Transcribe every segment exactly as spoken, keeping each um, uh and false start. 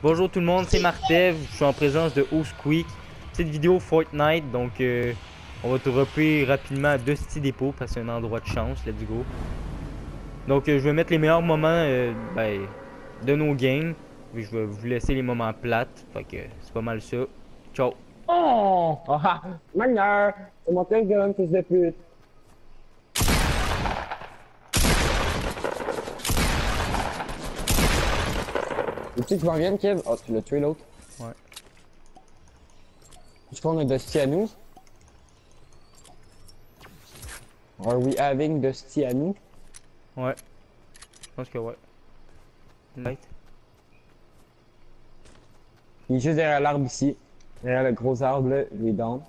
Bonjour tout le monde, c'est Martev, je suis en présence de Osqueak. Petite vidéo Fortnite, donc euh, on va dropper rapidement à Dusty Depot parce que c'est un endroit de chance, let's go. Donc euh, je vais mettre les meilleurs moments euh, ben, de nos games. Puis je vais vous laisser les moments plates, fait que c'est pas mal ça. Ciao! Oh! Ah! Manière! C'est mon tel gun, fils de pute! Veux-tu que je m'en vienne, Kev? Oh, tu l'as tué l'autre? Ouais. Est-ce qu'on a Dusty à nous? Are we having Dusty à nous? Ouais. Je pense que ouais. Light. Il est juste derrière l'arbre ici. Derrière le gros arbre là, il est down.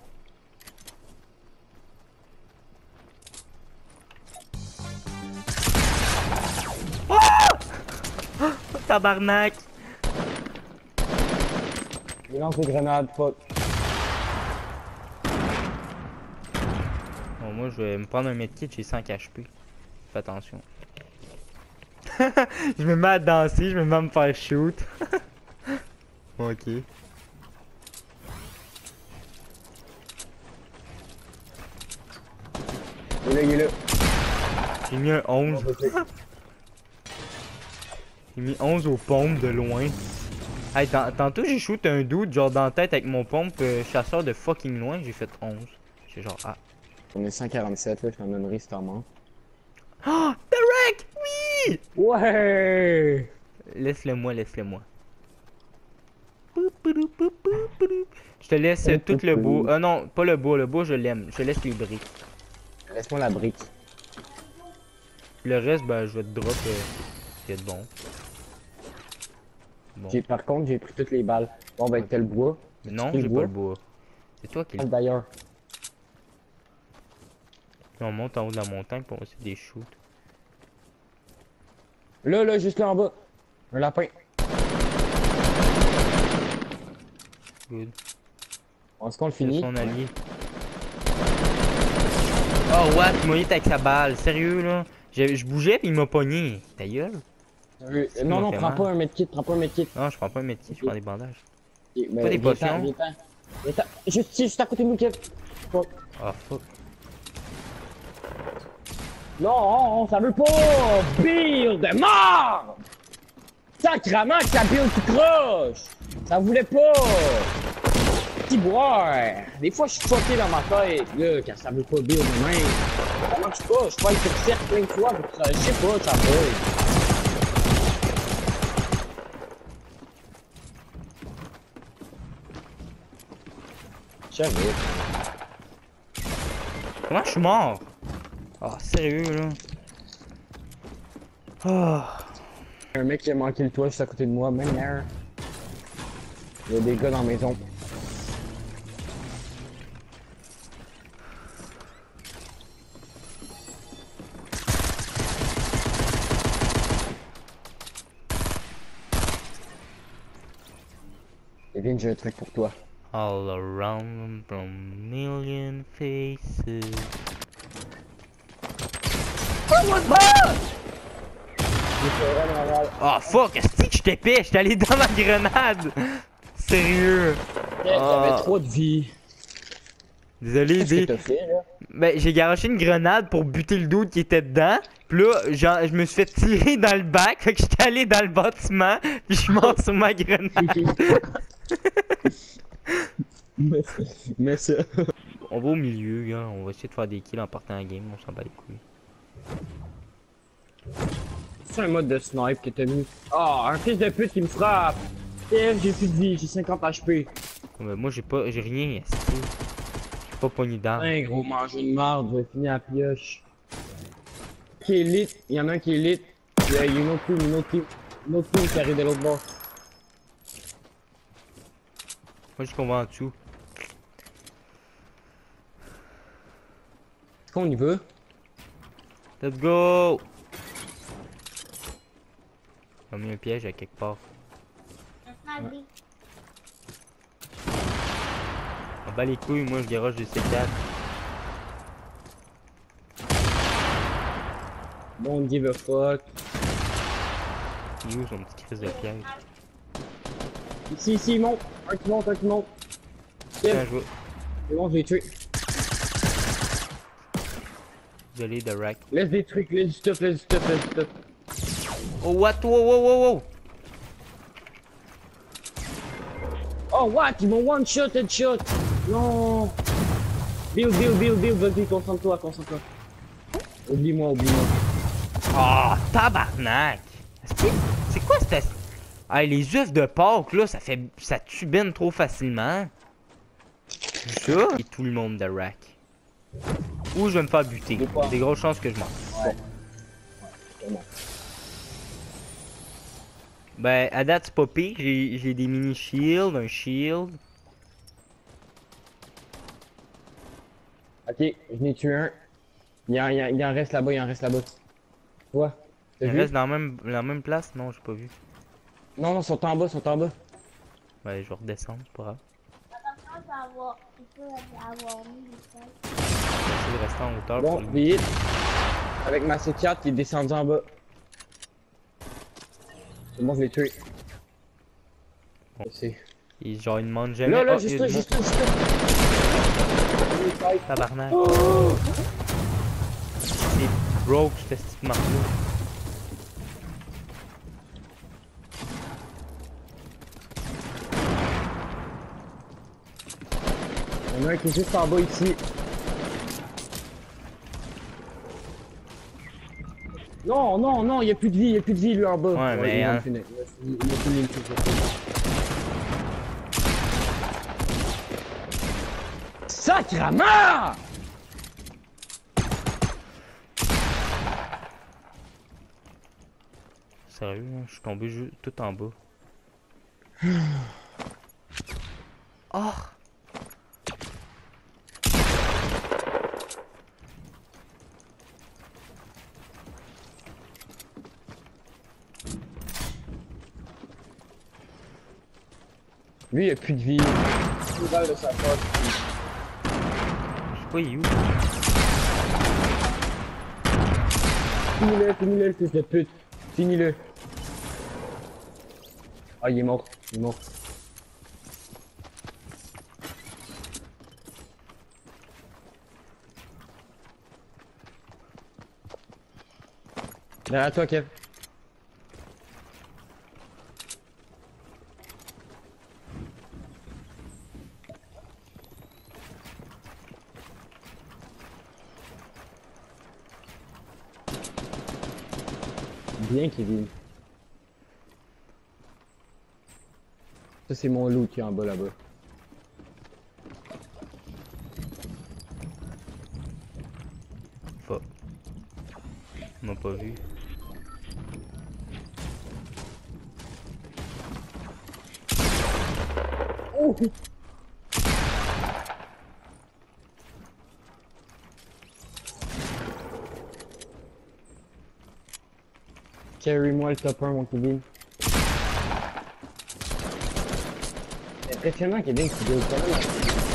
Tabarnak! Il lance des grenades, fuck. Bon, moi je vais me prendre un medkit, j'ai cinq H P. Fais attention. Je me mets à danser, je me mets à me faire shoot. Ok. Il est là, il est là. J'ai mis un onze. J'ai mis onze aux pompes de loin. Hey, tantôt j'ai shoot un dude genre dans la tête avec mon pompe euh, chasseur de fucking loin, j'ai fait onze. J'ai genre ah. On est cent quarante-sept là, je suis en memory c'est en mort. Oh! Derek! Oui! Ouais! Laisse-le moi, laisse-le moi. Je te laisse euh, tout le beau. Ah non, pas le beau, le beau je l'aime. Je te laisse les briques. Laisse-moi la brique. Le reste, ben je vais te drop euh, ce qui est bon. Bon. Par contre, j'ai pris toutes les balles. Bon, ben, t'as le bois. Non, j'ai pas le bois. C'est toi qui Ah, le. d'ailleurs. On monte en haut de la montagne pour essayer des shoots. Là, là, juste là en bas. Un lapin. Good. Est-ce qu'on le C'est finit? son allié. Oh, what? Il m'a hit avec sa balle. Sérieux, là? Je, je bougeais pis il m'a pogné. Ta gueule? Euh, non, non, prends mal. pas un medkit, prends pas un medkit. Non, je prends pas un medkit, okay. Je prends des bandages. Okay, pas des potions? Juste, juste à côté de nous, Kev. Oh, fuck. Non, ça veut pas! Build de mort! Sacrement que ça build tout croche! Ça voulait pas! Petit boire! Des fois, je suis fucké dans ma tête, là, quand ça veut pas build de même. Ça marche pas, je peux être sur plein de fois, je sais pas, ça va. J'avais. Comment je suis mort? Oh, sérieux, là? Oh. Un mec qui a manqué le toit juste à côté de moi, même l'air. Il y a des gars dans la maison. Kevin, j'ai un truc pour toi. All around from million faces. Oh, what the? Oh fuck, est-ce que je t'épais? J'étais allé dans ma grenade! Sérieux? J'avais Oh. trop de vie. Désolé, Qu'est-ce que D. t'as fait, là? Ben, j'ai garoché une grenade pour buter le dude qui était dedans. Pis là, genre, je me suis fait tirer dans le bac. Fait que j'étais allé dans le bâtiment. Pis je suis mort sur ma grenade. mais, mais ça. On va au milieu, gars. On va essayer de faire des kills en partant la game. On s'en bat les couilles. C'est un mode de snipe que t'as mis. Oh, un fils de pute qui me frappe! J'ai plus de vie, j'ai cinquante H P. Oh, ben, moi, j'ai pas. J'ai rien, esti. J'ai pas pogné d'armes. Un gros manger de marde, je vais finir à la pioche. Qui est lit, il y en a un qui est lit. Il y a une autre team, une autre team, une autre team qui arrive de l'autre bord. Moi, je comprends en dessous. Est-ce qu'on y veut? Let's go! J'ai mis un piège à quelque part. Ouais. On bat les couilles, moi je garoche du C quatre. Don't give a fuck. Il est où son petit crise de piège? Ici, ici, il monte. Un qui monte, un qui monte. Bien joué. C'est bon, je l'ai tué. Désolé de rack. Laisse des trucs, laisse du stuff, laisse du stuff, laisse du stuff. Oh what? Wow wow wow wow! Oh what? Ils m'ont one shot, headshot. Non. Build, build, build, build, vas-y, concentre-toi, concentre-toi. Oublie-moi, oublie-moi. Ah, oh, tabarnak! C'est quoi cette... Ah, les œufs de Pâques, là, ça fait... ça tue ben trop facilement. Ça? Et tout le monde de rack. Ou je vais me faire buter. Il y a des grosses chances que je meurs. Ouais. Ouais, ben, à date, c'est pas pire. J'ai des mini shields, un shield. Ok, je n'ai tué un. Il en, il en, il en reste là-bas, il en reste là-bas. Tu vois? Il reste dans la même, la même place? Non, j'ai pas vu. Non, non, ils sont en bas, ils sont en bas. Ben, je vais redescendre, c'est pas grave. Il peut avoir mis le sol. Je vais rester en hauteur Bon, pour lui. vite. Avec ma C quatre, il est descendu en bas. C'est bon, je l'ai tué. Bon. C'est... Et genre, il demande jamais. Là, là, oh, juste il là, demande- juste là, juste là. Tabarnak. Oh! C'est broke, cette petite marque-là. Il y en a un qui est juste en bas ici. Non, non, non, il n'y a plus de vie, il n'y a plus de vie lui en bas. Ouais, mais, il va hein. me finir. Il va- il va finir le truc. Sacrement! Sérieux, hein, je suis tombé ju- tout en bas. Oh! Lui, il a plus de vie. Une balle de sa poche. Je sais pas, il est où? Finis-le, finis-le, le fils de pute. Finis-le. Ah, il est mort. Il est mort. Derrière toi, Kev. Bien, Kevin. Ça, c'est mon loot qui est en bas là-bas. Fuck. Il m'a pas vu. Oh! Carry-moi le top un, mon Kevin. C'est impressionnant, Kevin, que tu dois quand même.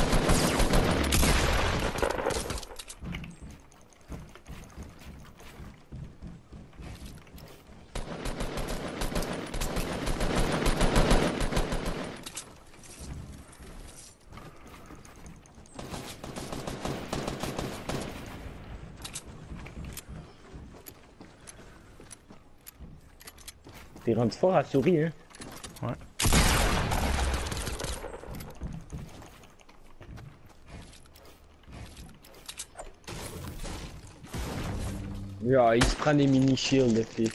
T'es rendu fort à la souris, hein? Ouais. Yeah, il se prend des mini shields, le fils.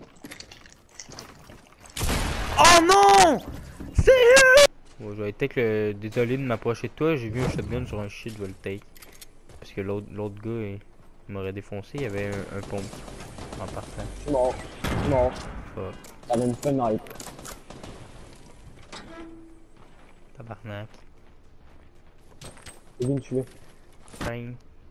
Oh non! Sérieux? Bon, je vais être peut-être le... désolé de m'approcher de toi, j'ai vu un shotgun sur un shit, je vais le take. Parce que l'autre l'autre gars, il, il m'aurait défoncé, il y avait un, un pompe en partant. Je suis mort. Je suis mort. Fuck. Ça donne pas night. Tabarnak. Kevin, tu veux? Fine.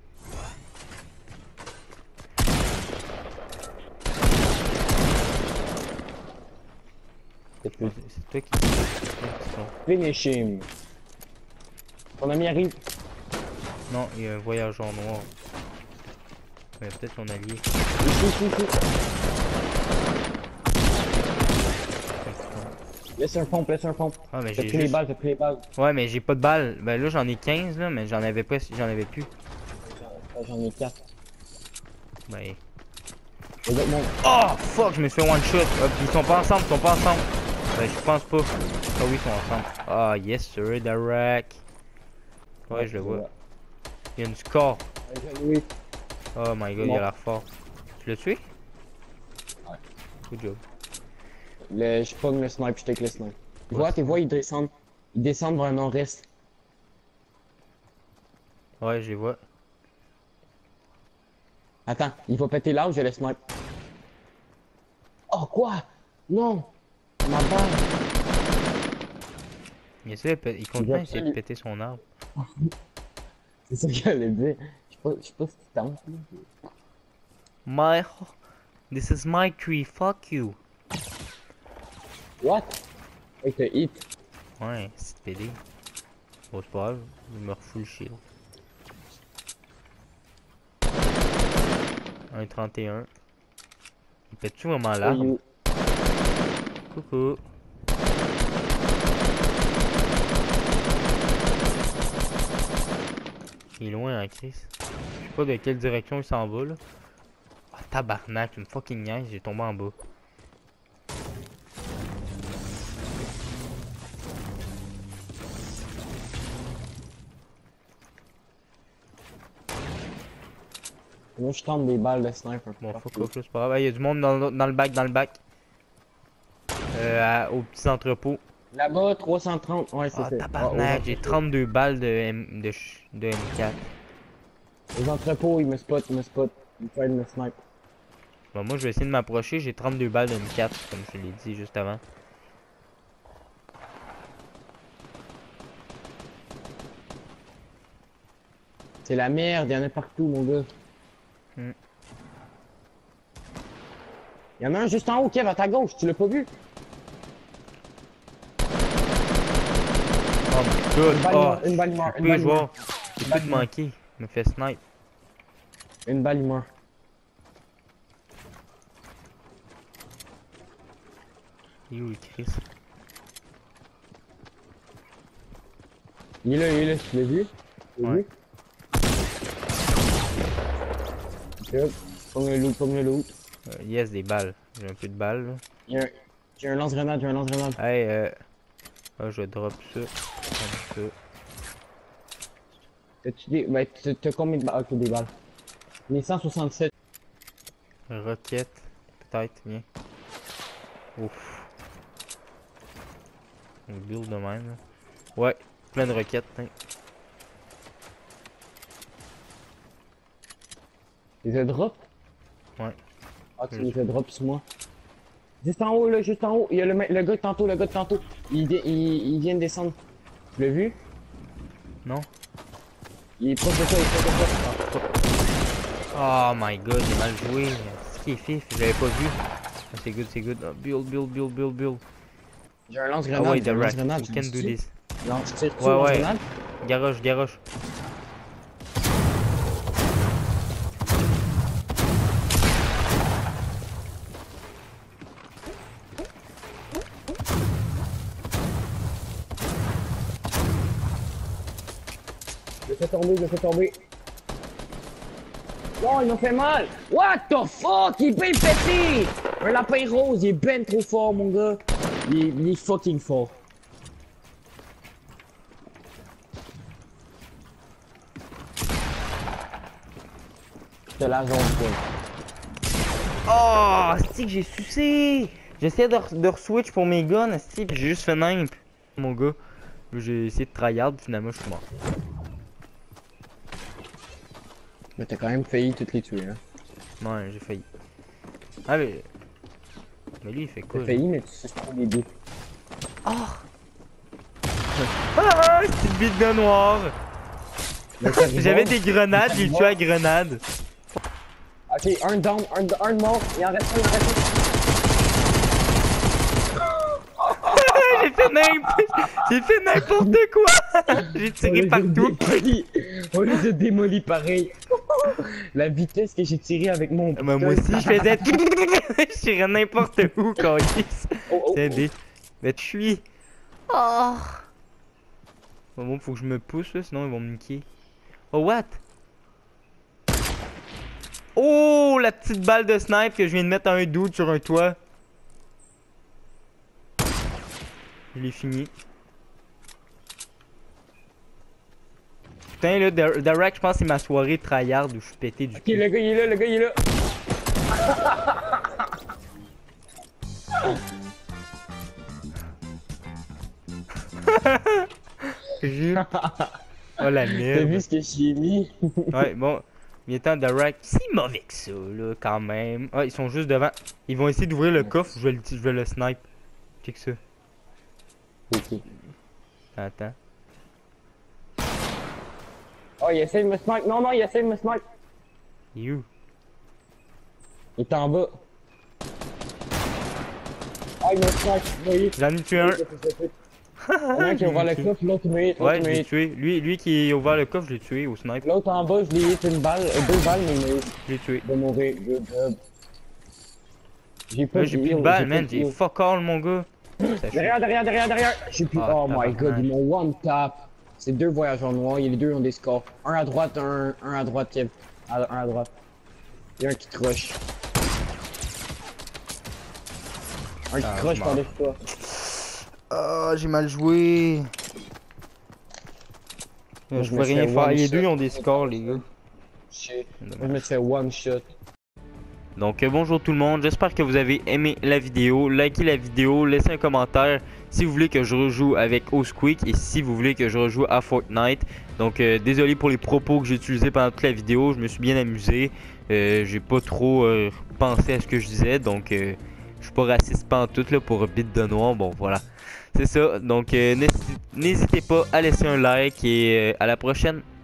C'est plus. C'est toi qui... c'est toi qui sont- Finish him. Ton ami arrive. Non, il y a un voyageur noir. Mais peut-être ton allié. Ici, ici, ici. Laisse un pompe, laisse un pompe. Ah, mais J'ai j'ai pris les juste... balles, j'ai pris les balles. Ouais, mais j'ai pas de balles. Ben là, j'en ai quinze, là, mais j'en avais pas, j'en avais plus. J'en ai quatre. Ben... Regarde-moi. Oh, fuck, je me suis fait one shot. Ah, puis ils sont pas ensemble, ils sont pas ensemble. Ben, je pense pas. Ah oui, ils sont ensemble. Ah, yes, sir, Derek. Ouais, je le vois. Il y a une score. Oui. Oh my god, il a l'air fort. Tu l'as tué? Ouais. Good job. Le, je pogne le snipe, je take le snipe. Tu vois, tu vois, ils descendent. Ils descendent vers le nord-est. Ouais, je les vois. Attends, il va péter là ou je le snipe? Oh, quoi? Non! Ma balle! Il, essaie de pé- il continue à essayer de péter son arbre. C'est ça que j'allais dire. Je sais pas, je sais pas ce qu'il tente. My... This is my tree, fuck you. What? Hey, t'as hit. Ouais, c'est P D. Bon, c'est pas grave, je me refous le shield. un trente et un. Il pète-tu vraiment l'arbre? you. Coucou. Il est loin, hein, Chris. Je sais pas de quelle direction il s'en va, là. Ah, tabarnak, tu me fucking niaises, j'ai tombé en bas. Moi, je tente des balles de sniper. Bon, fuck off, là, c'est pas grave. Il y a du monde dans le, dans le bac, dans le bac. Euh, à- aux petits entrepôts. Là-bas, trois cent trente. Ouais, c'est Ah, ça. tabarnak, Ah, j'ai trente-deux balles de, M... de, ch- de M quatre. Les entrepôts, ils me spot, ils me spot. Ils peuvent me snipe. Bon, moi, je vais essayer de m'approcher. J'ai trente-deux balles de M quatre, comme je l'ai dit juste avant. C'est la merde, il y en a partout, mon gars. Hmm. Il y en a un juste en haut, Kev, à ta gauche, tu l'as pas vu? Oh my god, Une balle, oh, une balle mort, je une peux balle jouer. mort. J'ai plus de manquer. Il me fait snipe. Une balle, il meurt. Il est où le Chris? Il est là, il est là, tu l'as vu? Tu l'as Ouais. vu? Ok, pomme le loot, pomme le loot. Euh, yes, des balles. J'ai un peu de balles, là. J'ai un, j'ai un lance-grenade, j'ai un lance-grenade. Hey, euh... Ah, je drop ça. Comme ça. T'as-tu des... Ben, t'as t'as combien de balles? Ok, des balles. Les cent soixante-sept. Roquette. Peut-être, viens. Ouf. On build de même, là. Ouais, plein de roquettes, hein. Les a drop? Ouais. Ah, tu les as drop sur moi. Juste en haut, là, juste en haut. Il y a le, le gars de tantôt, le gars de tantôt. Il, il, il vient de descendre. Tu l'as vu? Non? Il est proche de toi, il est proche de toi. Oh my god, j'ai mal joué. C'est qui est fif, je l'avais pas vu. Ah, c'est good, c'est good. Ah, build, build, build, build, build. J'ai un Ah lance-grenade, ouais, j'ai un the rack. lance-grenade. You can do this. Non, je tire Ouais, ouais. lance-grenade. Garoche, garoche. Je le fais tomber, je le fais tomber. Oh, il m'a fait mal! What the fuck? Il est bien pété! Un lapin rose, il est ben trop fort, mon gars. Il est, il est fucking fort. C'est la zone, quoi. Oh, c'est que j'ai sucé. J'essaie de, re- de re-switch pour mes guns, esti, puis j'ai juste fait nimp. Mon gars, j'ai essayé de tryhard, finalement je suis mort. Mais t'as quand même failli toutes les tuer, hein. Ouais, j'ai failli. Ah mais... Mais lui il fait quoi? T'as failli, mais tu sais pas les deux. Ah! Ah! Petite bite de noir! J'avais des grenades, j'ai tué à grenade. Ok, un down, un, un de mort, il en reste un, il en reste J'ai fait n'importe... J'ai fait n'importe quoi! J'ai un. tiré partout. On les a démolis pareil. La vitesse que j'ai tiré avec mon... Mais moi aussi je faisais... Je tirais n'importe où, câlisse. Oh, oh, C'est des... Mais tu suis. Oh. Bon, faut que je me pousse là, sinon ils vont me niquer. Oh, what? Oh, la petite balle de snipe que je viens de mettre à un dude sur un toit. Je l'ai fini. Putain, là, Darak, je pense que c'est ma soirée tryhard où je suis pété du Ok, cul. le gars il est là, le gars il est là. J'ai- Oh la T'as vu merde. ce que j'y ai mis? Ouais, bon. Il est temps Darak. C'est mauvais que ça, là, quand même. Ah, ils sont juste devant. Ils vont essayer d'ouvrir le coffre. Je vais le, je vais le snipe. Check ça. Ok. Attends. Oh, il essaie de me snipe. Non, non, il essaie de me snipe. You. Il est en bas. Ah, il me snipe. Oui. J'en ai tué un. Il y en a un qui a ouvert le coffre, l'autre il me hit, l'autre Ouais, il je me l'ai hit. tué. Lui, lui qui a ouvert le coffre, je l'ai tué au snipe. L'autre en bas, je l'ai hit une balle, euh, deux balles, mais il m'a hit. Je l'ai tué. De mourir. Good job. J'ai pas Là, j'ai de plus de heal, balles, j'ai man. pas de J'ai heal. fuck all, mon gars. Ça chauffe. Derrière, derrière, derrière, derrière! J'ai plus. Ah, Oh my god, tabarnak. ils m'ont one tap. C'est deux voyageurs noirs, il y a les deux ont des scores. Un à droite, un, un à droite, Kev. À- Un à droite. Il y a un qui te rush. Un qui Ah, te rush je par-dessus toi. Ah, j'ai mal joué. Moi, Je je peux me rien fais faire. one Les deux shot. ont des scores, les gars. Shit. Moi, je me fais one shot. Donc euh, bonjour tout le monde, j'espère que vous avez aimé la vidéo. Likez la vidéo, laissez un commentaire si vous voulez que je rejoue avec Osquik et si vous voulez que je rejoue à Fortnite. Donc euh, désolé pour les propos que j'ai utilisés pendant toute la vidéo, je me suis bien amusé. Euh, j'ai pas trop euh, pensé à ce que je disais, donc euh, je suis pas raciste pantoute là pour bite de noir. Bon voilà, c'est ça. Donc euh, n'hésitez pas à laisser un like et euh, à la prochaine.